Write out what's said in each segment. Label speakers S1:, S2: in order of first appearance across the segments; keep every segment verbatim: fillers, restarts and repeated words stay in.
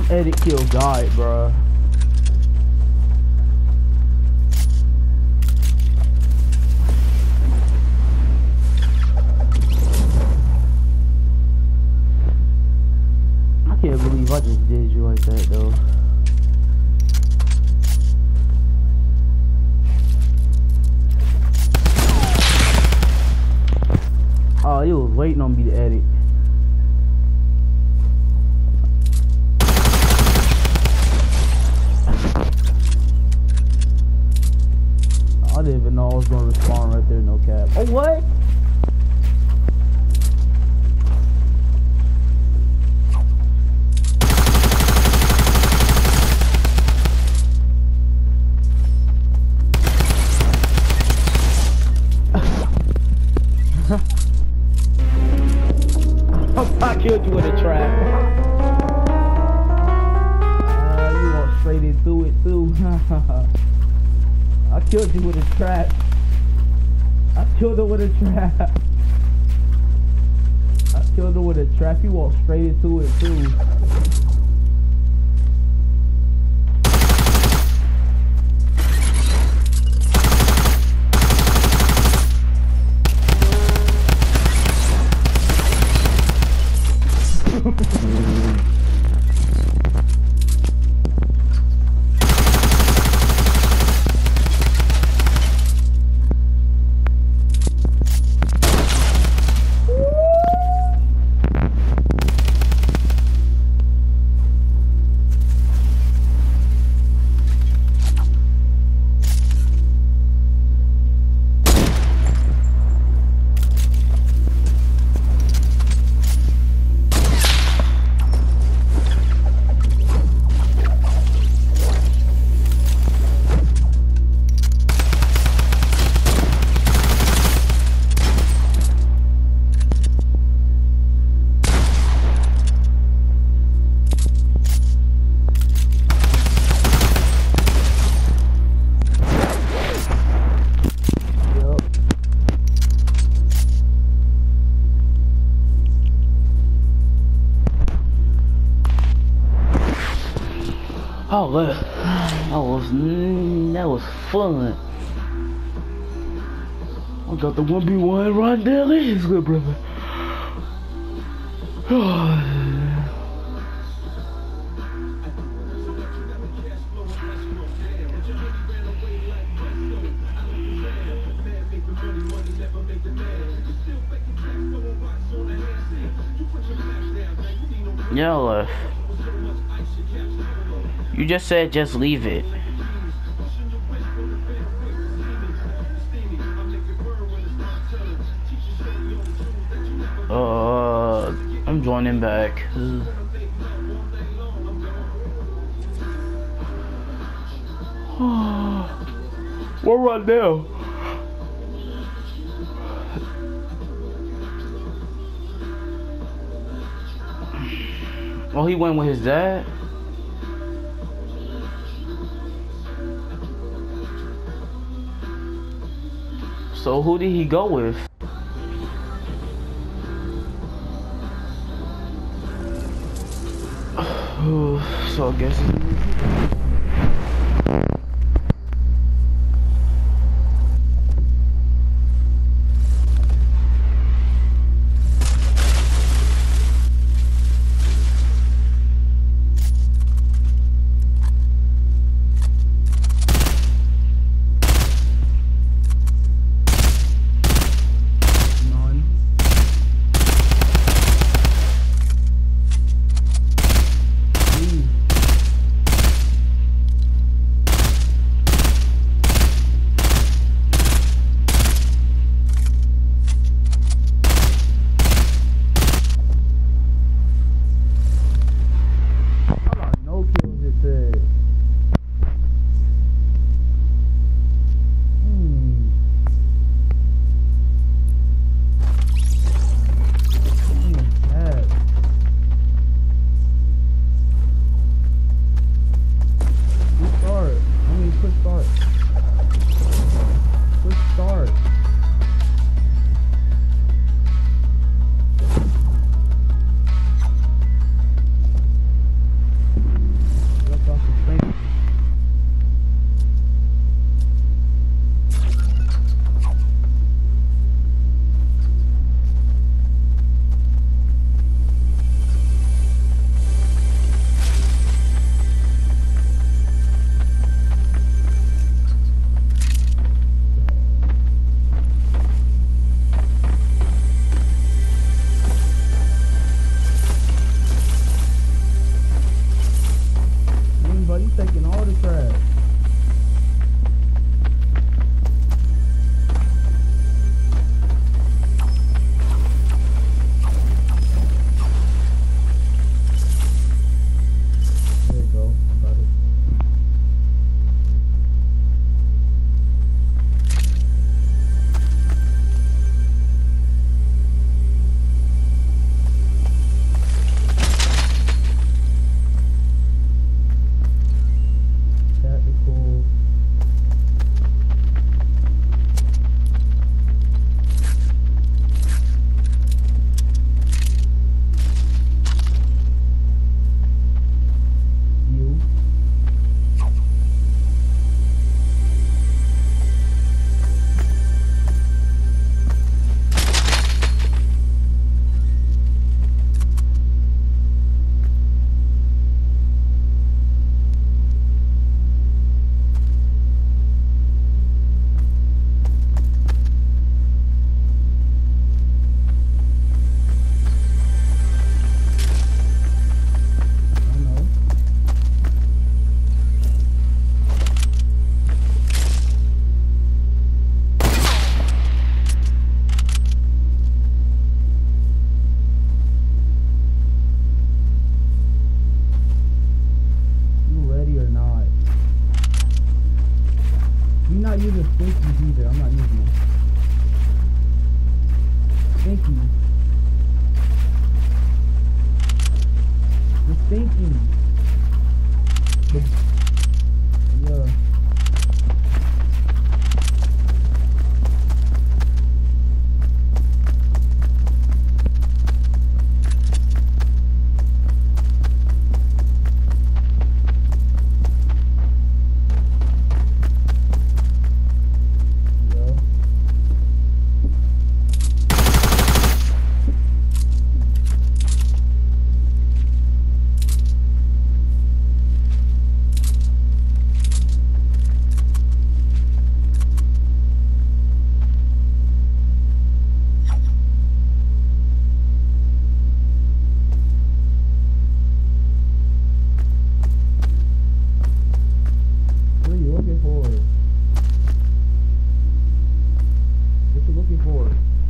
S1: Edit kill guy, bro. I can't believe I just did you like that, though. Oh, you was waiting on me to edit. I didn't even know I was gonna respawn right there, no cap. Oh, what? I killed you with a trap. Uh, you walked straight into it too. I killed you with a trap. I killed her with a trap. I killed her with a trap. You walked straight into it too. Oh, that, that was that was fun. I got the one v one right there. It's good, brother. Yo, you just said just leave it. Uh, I'm joining back. What right now? Oh, he went with his dad? So who did he go with? So I guess trap. There you go. Got it. Tactical. You. I know. You ready or not? You're not using stinkies either. I'm not using them. Stinky. The stinky. The, yeah. Yeah. What are you looking for? What you looking for?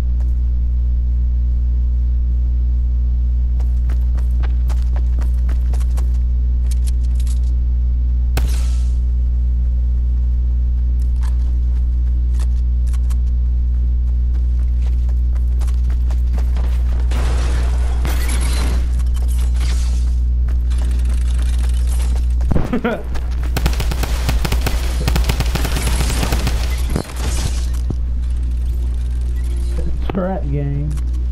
S1: Trap game.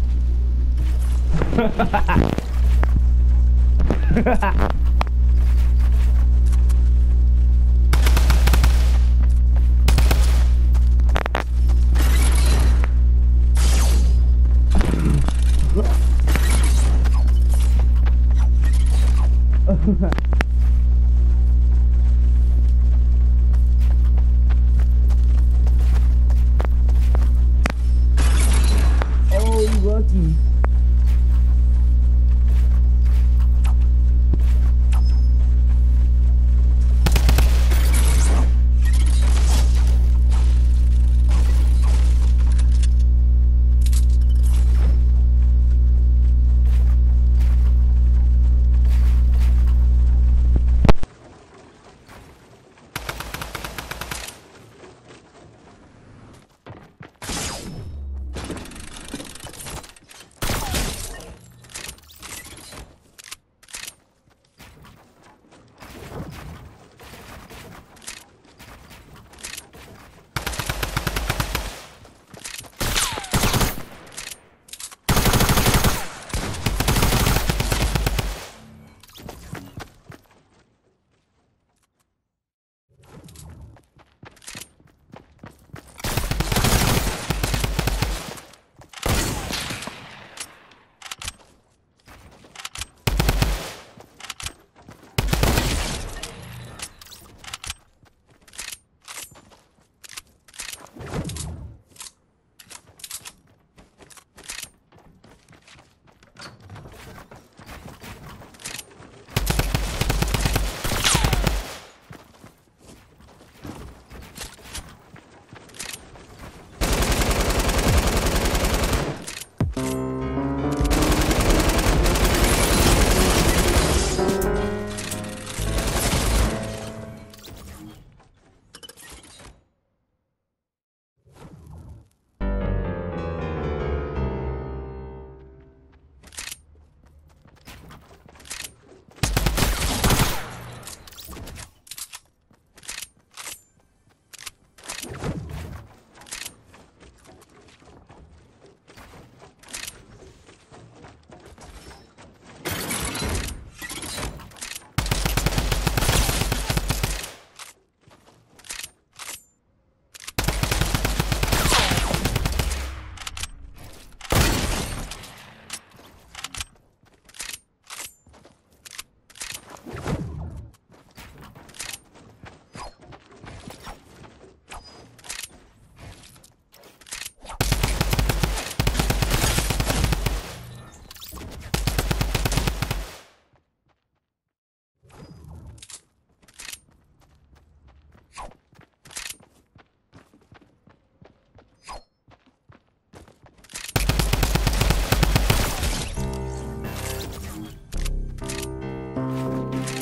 S1: Oh, you lucky. bro.